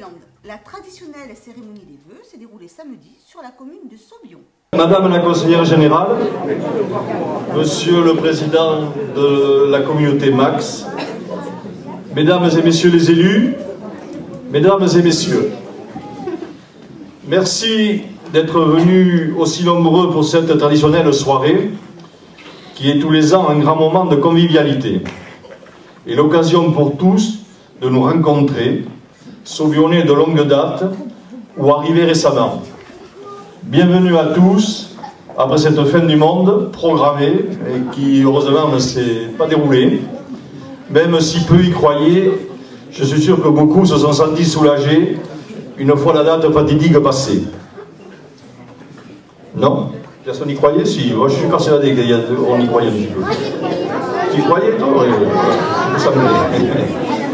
Thaïlande. La traditionnelle cérémonie des vœux s'est déroulée samedi sur la commune de Sobion. Madame la conseillère générale, Monsieur le président de la communauté Max, Mesdames et Messieurs les élus, Mesdames et Messieurs, merci d'être venus aussi nombreux pour cette traditionnelle soirée qui est tous les ans un grand moment de convivialité et l'occasion pour tous de nous rencontrer, Sobionnais de longue date ou arrivés récemment. Bienvenue à tous après cette fin du monde programmée et qui heureusement ne s'est pas déroulée. Même si peu y croyaient, je suis sûr que beaucoup se sont sentis soulagés une fois la date fatidique passée. Non? Personne n'y croyait? Si, moi je suis persuadé qu'on y croyait un petit peu. Tu y croyais toi? Oui, ça me plaît.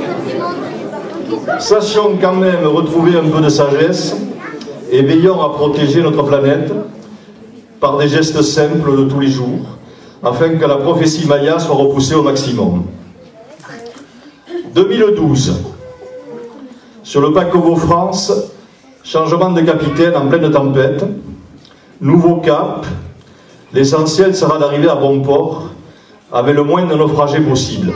Sachons quand même retrouver un peu de sagesse et veillons à protéger notre planète par des gestes simples de tous les jours, afin que la prophétie Maya soit repoussée au maximum. 2012. Sur le paquebot France, changement de capitaine en pleine tempête, nouveau cap, l'essentiel sera d'arriver à bon port avec le moins de naufragés possible.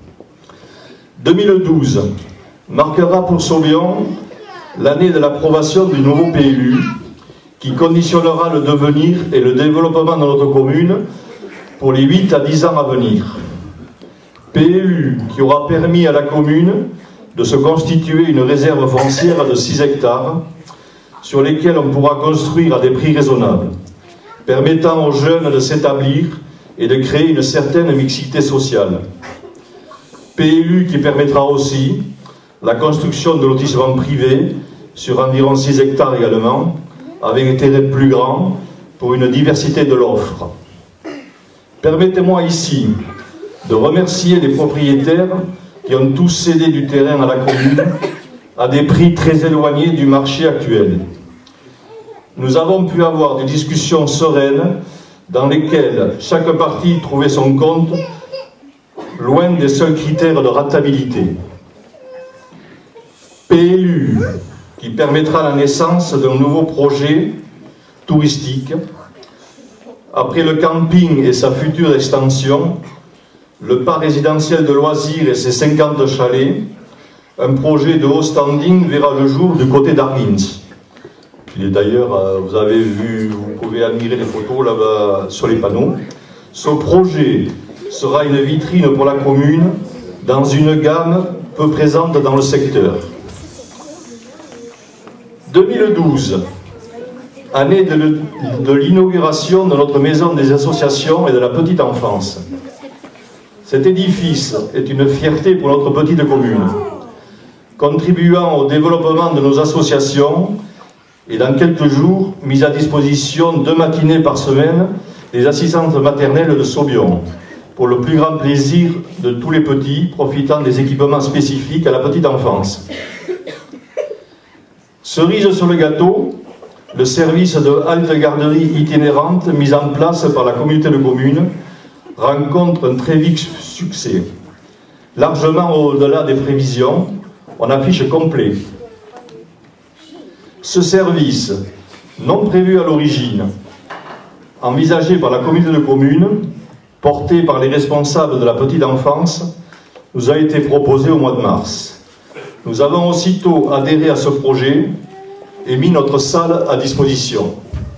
2012 marquera pour Sobion l'année de l'approbation du nouveau PLU qui conditionnera le devenir et le développement de notre commune pour les 8 à 10 ans à venir. PLU qui aura permis à la commune de se constituer une réserve foncière de 6 hectares sur lesquels on pourra construire à des prix raisonnables, permettant aux jeunes de s'établir et de créer une certaine mixité sociale. PLU qui permettra aussi la construction de lotissements privés sur environ 6 hectares également, avec un terrain plus grand pour une diversité de l'offre. Permettez-moi ici de remercier les propriétaires qui ont tous cédé du terrain à la commune à des prix très éloignés du marché actuel. Nous avons pu avoir des discussions sereines dans lesquelles chaque partie trouvait son compte loin des seuls critères de rentabilité. PLU qui permettra la naissance d'un nouveau projet touristique après le camping et sa future extension, le parc résidentiel de loisirs et ses 50 chalets, un projet de haut standing verra le jour du côté d'Argins. Il est d'ailleurs, vous avez vu, vous pouvez admirer les photos là-bas sur les panneaux. Ce projet sera une vitrine pour la commune dans une gamme peu présente dans le secteur. 2012, année de l'inauguration de notre maison des associations et de la petite enfance. Cet édifice est une fierté pour notre petite commune, contribuant au développement de nos associations et dans quelques jours, mise à disposition 2 matinées par semaine des assistantes maternelles de Sobion, pour le plus grand plaisir de tous les petits profitant des équipements spécifiques à la petite enfance. Cerise sur le gâteau, le service de halte garderie itinérante mis en place par la communauté de communes rencontre un très vif succès. Largement au-delà des prévisions, on affiche complet. Ce service, non prévu à l'origine, envisagé par la communauté de communes, porté par les responsables de la petite enfance, nous a été proposé au mois de mars. Nous avons aussitôt adhéré à ce projet et mis notre salle à disposition.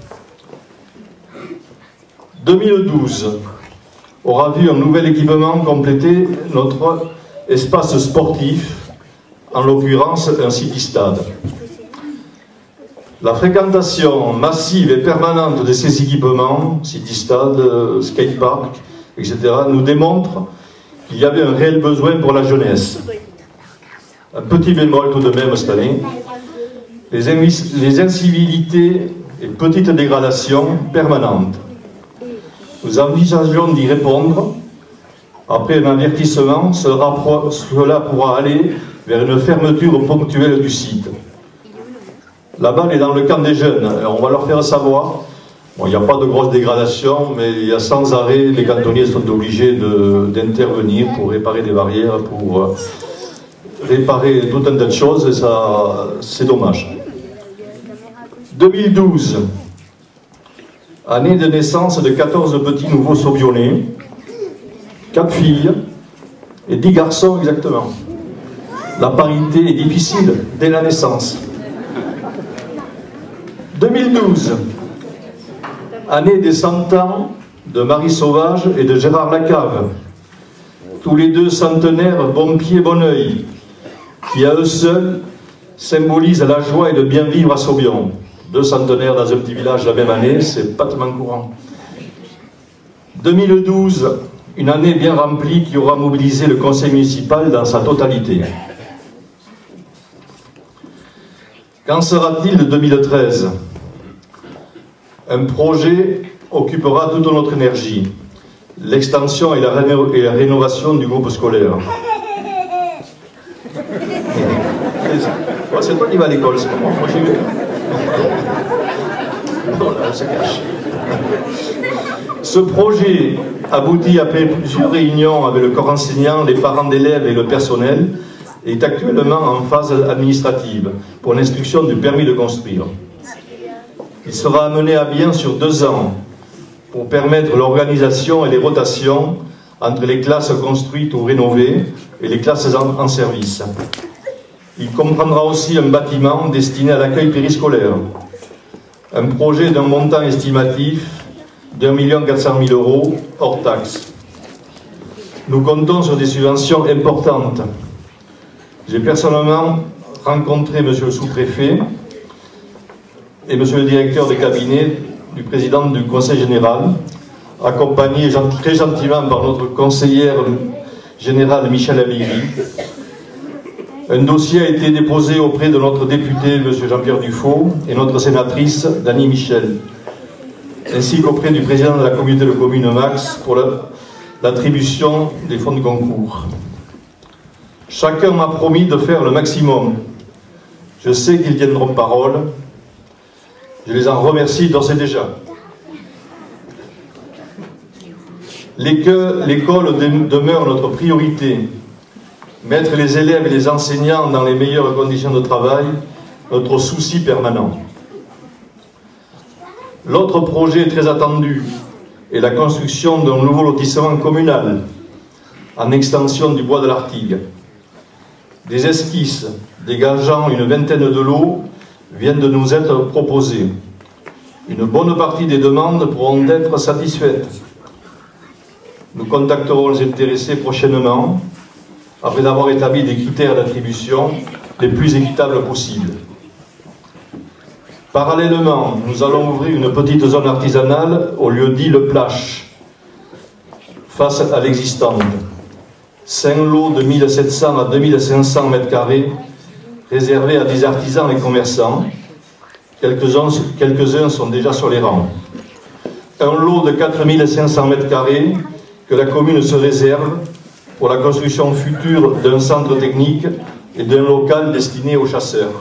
2012 aura vu un nouvel équipement compléter notre espace sportif, en l'occurrence un city-stade. La fréquentation massive et permanente de ces équipements, city-stade, skatepark, etc., nous démontre qu'il y avait un réel besoin pour la jeunesse. Un petit bémol tout de même cette année, les incivilités et petites dégradations permanentes. Nous envisageons d'y répondre. Après un avertissement, cela pourra aller vers une fermeture ponctuelle du site. La balle est dans le camp des jeunes, on va leur faire savoir. Bon, il n'y a pas de grosse dégradation, mais il y a sans arrêt, les cantonniers sont obligés d'intervenir pour réparer des barrières, pour réparer tout un tas de choses et ça, c'est dommage. 2012, année de naissance de 14 petits nouveaux Saubionnais, 4 filles et 10 garçons exactement. La parité est difficile dès la naissance. 2012, année des 100 ans de Marie Sauvage et de Gérard Lacave, tous les deux centenaires, bon pied, bon oeil, qui à eux seuls symbolisent la joie et le bien vivre à Saubion. 2 centenaires dans un petit village la même année, c'est pas tellement courant. 2012, une année bien remplie qui aura mobilisé le conseil municipal dans sa totalité. Qu'en sera-t-il de 2013? Un projet occupera toute notre énergie, l'extension et la rénovation du groupe scolaire. C'est toi qui vas à l'école, c'est pas moi, j'y vais. Non, là, on se cache. Ce projet aboutit après plusieurs réunions avec le corps enseignant, les parents d'élèves et le personnel, est actuellement en phase administrative pour l'instruction du permis de construire. Il sera amené à bien sur 2 ans pour permettre l'organisation et les rotations entre les classes construites ou rénovées et les classes en service. Il comprendra aussi un bâtiment destiné à l'accueil périscolaire. Un projet d'un montant estimatif d'1 400 000 € hors taxes. Nous comptons sur des subventions importantes. J'ai personnellement rencontré M. le sous-préfet et M. le directeur de cabinet du président du conseil général, accompagné très gentiment par notre conseillère générale Michel Amiri. Un dossier a été déposé auprès de notre député M. Jean-Pierre Dufaux et notre sénatrice Dany Michel, ainsi qu'auprès du président de la communauté de communes Max pour l'attribution des fonds de concours. Chacun m'a promis de faire le maximum. Je sais qu'ils tiendront parole. Je les en remercie d'ores et déjà. L'école demeure notre priorité. Mettre les élèves et les enseignants dans les meilleures conditions de travail, notre souci permanent. L'autre projet très attendu est la construction d'un nouveau lotissement communal en extension du bois de l'Artigue. Des esquisses dégageant une vingtaine de lots viennent de nous être proposées. Une bonne partie des demandes pourront être satisfaites. Nous contacterons les intéressés prochainement après avoir établi des critères d'attribution les plus équitables possibles. Parallèlement, nous allons ouvrir une petite zone artisanale au lieu dit Le Plache, face à l'existante. 5 lots de 1700 à 2500 m² réservés à des artisans et commerçants. Quelques-uns sont déjà sur les rangs. Un lot de 4500 m² que la commune se réserve pour la construction future d'un centre technique et d'un local destiné aux chasseurs.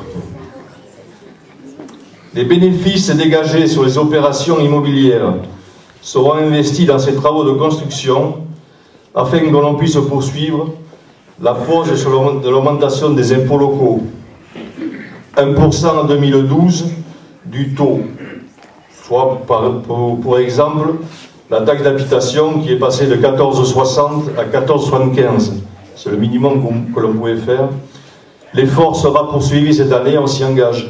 Les bénéfices dégagés sur les opérations immobilières seront investis dans ces travaux de construction afin que l'on puisse poursuivre la pause de l'augmentation des impôts locaux. 1% en 2012 du taux, soit pour exemple la taxe d'habitation qui est passée de 14,60 à 14,75. C'est le minimum que l'on pouvait faire. L'effort sera poursuivi cette année, on s'y engage.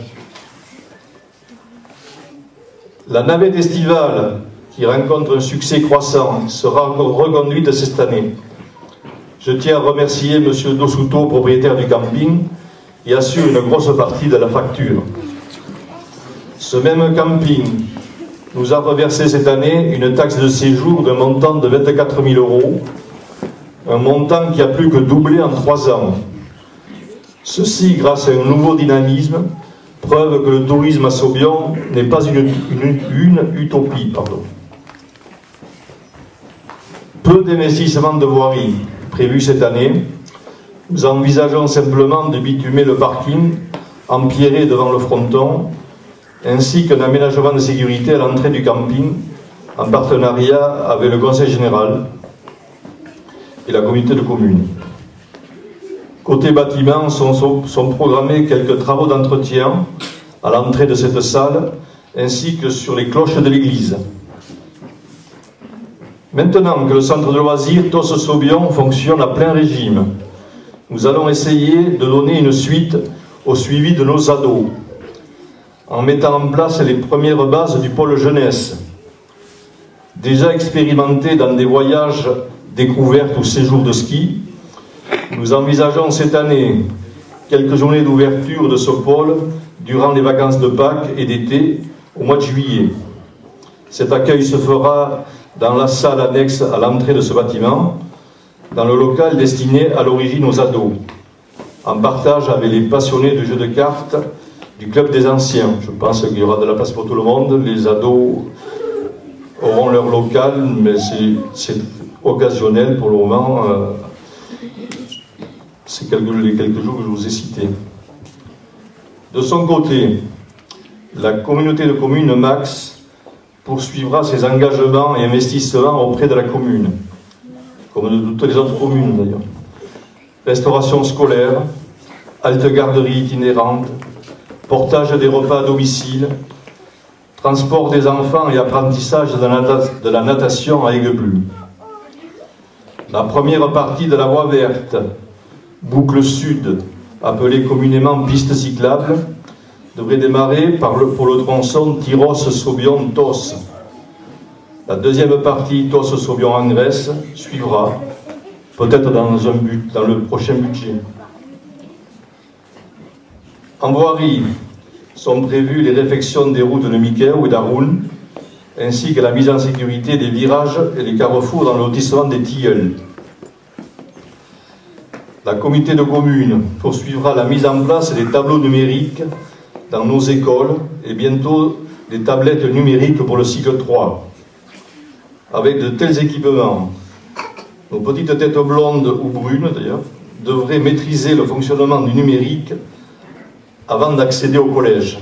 La navette estivale, qui rencontre un succès croissant, sera reconduite cette année. Je tiens à remercier M. Dossuto, propriétaire du camping, qui assure une grosse partie de la facture. Ce même camping nous a reversé cette année une taxe de séjour d'un montant de 24 000 €, un montant qui a plus que doublé en 3 ans. Ceci grâce à un nouveau dynamisme, preuve que le tourisme à Saubion n'est pas une utopie. Peu d'investissements de voirie prévus cette année. Nous envisageons simplement de bitumer le parking empierré devant le fronton, ainsi qu'un aménagement de sécurité à l'entrée du camping, en partenariat avec le Conseil général et la communauté de communes. Côté bâtiment, sont programmés quelques travaux d'entretien à l'entrée de cette salle, ainsi que sur les cloches de l'église. Maintenant que le centre de loisirs Tos-Saubion fonctionne à plein régime, nous allons essayer de donner une suite au suivi de nos ados, en mettant en place les premières bases du pôle jeunesse. Déjà expérimenté dans des voyages, découvertes ou séjours de ski, nous envisageons cette année quelques journées d'ouverture de ce pôle durant les vacances de Pâques et d'été au mois de juillet. Cet accueil se fera dans la salle annexe à l'entrée de ce bâtiment, dans le local destiné à l'origine aux ados, en partage avec les passionnés de jeux de cartes du Club des Anciens. Je pense qu'il y aura de la place pour tout le monde. Les ados auront leur local, mais c'est occasionnel pour le moment. C'est les quelques jours que je vous ai cités. De son côté, la communauté de communes Max poursuivra ses engagements et investissements auprès de la commune, comme de toutes les autres communes d'ailleurs. Restauration scolaire, halte garderie itinérante, portage des repas à domicile, transport des enfants et apprentissage de la natation à Aigueblu. La première partie de la voie verte, boucle sud, appelée communément piste cyclable, devrait démarrer pour le tronçon Tyrosse-Saubion-Tos. La deuxième partie, Tos-Saubion en Grèce, suivra, peut-être dans le prochain budget. En voirie sont prévues les réfections des routes de Miquel et d'Aroun, ainsi que la mise en sécurité des virages et des carrefours dans le lotissement des Tilleuls. La communauté de communes poursuivra la mise en place des tableaux numériques dans nos écoles et bientôt des tablettes numériques pour le cycle 3. Avec de tels équipements, nos petites têtes blondes ou brunes d'ailleurs devraient maîtriser le fonctionnement du numérique avant d'accéder au collège.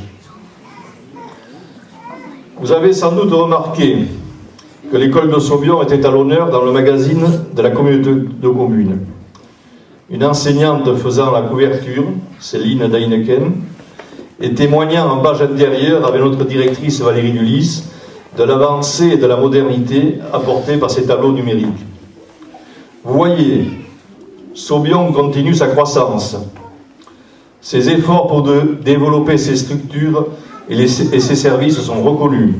Vous avez sans doute remarqué que l'école de Saubion était à l'honneur dans le magazine de la communauté de communes. Une enseignante faisant la couverture, Céline Daineken, et témoignant en page intérieure avec notre directrice Valérie Dulis de l'avancée et de la modernité apportée par ces tableaux numériques. Vous voyez, Saubion continue sa croissance. Ses efforts pour développer ses structures et ses services sont reconnus.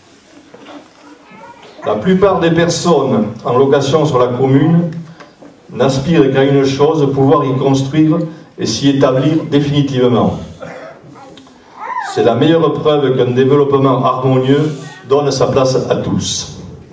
La plupart des personnes en location sur la commune n'aspirent qu'à une chose, pouvoir y construire et s'y établir définitivement. C'est la meilleure preuve qu'un développement harmonieux donne sa place à tous.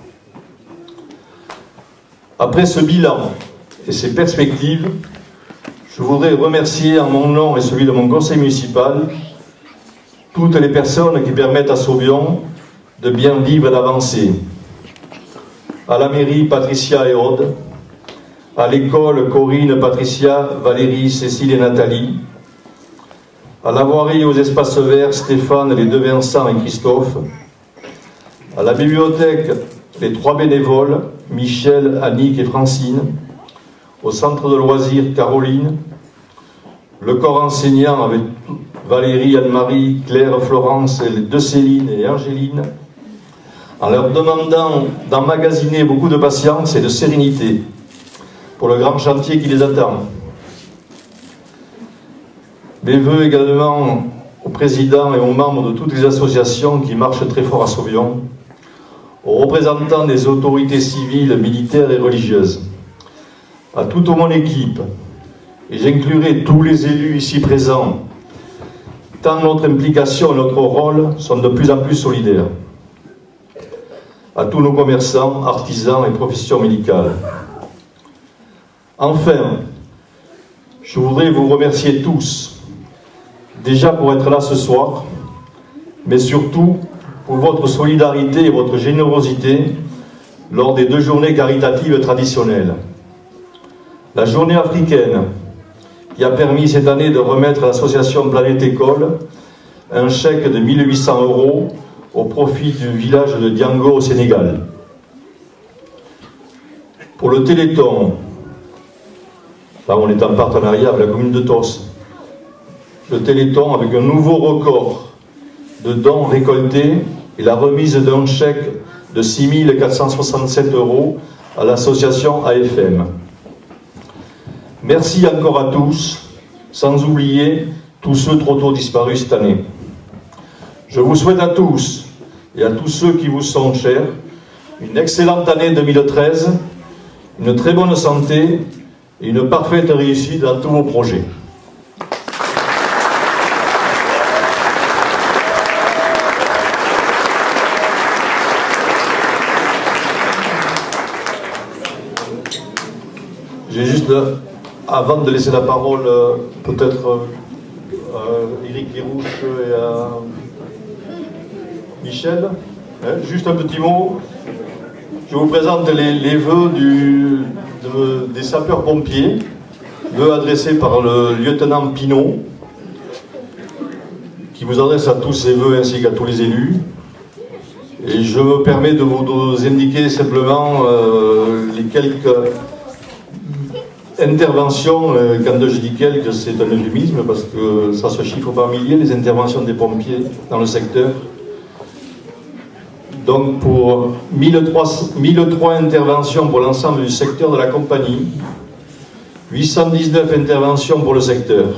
Après ce bilan et ces perspectives, je voudrais remercier en mon nom et celui de mon conseil municipal toutes les personnes qui permettent à Saubion de bien vivre et d'avancer. À la mairie, Patricia et Aude. À l'école, Corinne, Patricia, Valérie, Cécile et Nathalie. À la voirie et aux espaces verts, Stéphane, les deux Vincent et Christophe. À la bibliothèque, les trois bénévoles, Michel, Annick et Francine. Au centre de loisirs, Caroline. Le corps enseignant avec Valérie, Anne-Marie, Claire, Florence, et les deux Céline et Angéline. En leur demandant d'emmagasiner beaucoup de patience et de sérénité pour le grand chantier qui les attend. Mes voeux également au président et aux membres de toutes les associations qui marchent très fort à Saubion, aux représentants des autorités civiles, militaires et religieuses, à toute mon équipe, et j'inclurai tous les élus ici présents, tant notre implication et notre rôle sont de plus en plus solidaires, à tous nos commerçants, artisans et professions médicales. Enfin, je voudrais vous remercier tous, déjà pour être là ce soir, mais surtout pour votre solidarité et votre générosité lors des 2 journées caritatives traditionnelles. La journée africaine, qui a permis cette année de remettre à l'association Planète École un chèque de 1 800 € au profit du village de Diango au Sénégal. Pour le Téléthon, Là, on est en partenariat avec la commune de Tos. Le Téléthon avec un nouveau record de dons récoltés et la remise d'un chèque de 6 467 € à l'association AFM. Merci encore à tous, sans oublier tous ceux trop tôt disparus cette année. Je vous souhaite à tous et à tous ceux qui vous sont chers une excellente année 2013, une très bonne santé et une parfaite réussite dans tous vos projets. J'ai juste, avant de laisser la parole, peut-être à Éric Guérouche et à Michel, juste un petit mot. Je vous présente les vœux des sapeurs-pompiers, vœux adressés par le lieutenant Pinault, qui vous adresse à tous ces vœux ainsi qu'à tous les élus. Et je me permets de vous indiquer simplement les quelques interventions, quand je dis quelques, c'est un euphémisme parce que ça se chiffre par milliers, les interventions des pompiers dans le secteur. Donc pour 1003 interventions pour l'ensemble du secteur de la compagnie, 819 interventions pour le secteur,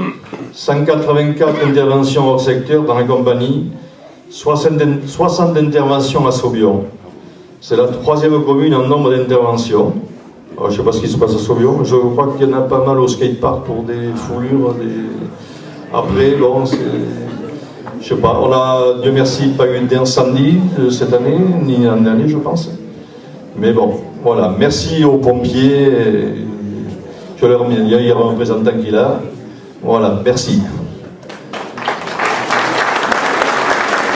184 interventions hors secteur dans la compagnie, 60 interventions à Saubion. C'est la 3e commune en nombre d'interventions. Je ne sais pas ce qui se passe à Saubion, je crois qu'il y en a pas mal au skatepark pour des foulures. Après, bon, je sais pas, on a, Dieu merci, pas eu d'incendie cette année, ni l'année dernière, je pense. Mais bon, voilà, merci aux pompiers. Je leur remercie, il y a un représentant qui est là. Voilà, merci.